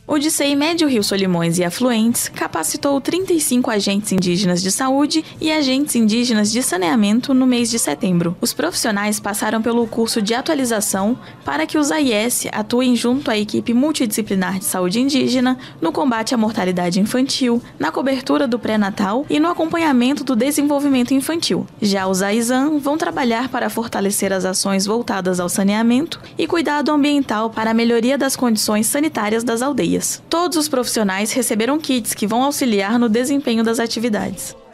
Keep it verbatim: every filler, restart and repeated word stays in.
O D C E Médio Rio Solimões e Afluentes capacitou trinta e cinco agentes indígenas de saúde e agentes indígenas de saneamento no mês de setembro. Os profissionais passaram pelo curso de atualização para que os A I S atuem junto à equipe multidisciplinar de saúde indígena no combate à mortalidade infantil, na cobertura do pré-natal e no acompanhamento do desenvolvimento infantil. Já os A I S A N vão trabalhar para fortalecer as ações voltadas ao saneamento e cuidado ambiental para a melhoria das condições sanitárias das aldeias. Todos os profissionais receberam kits que vão auxiliar no desempenho das atividades.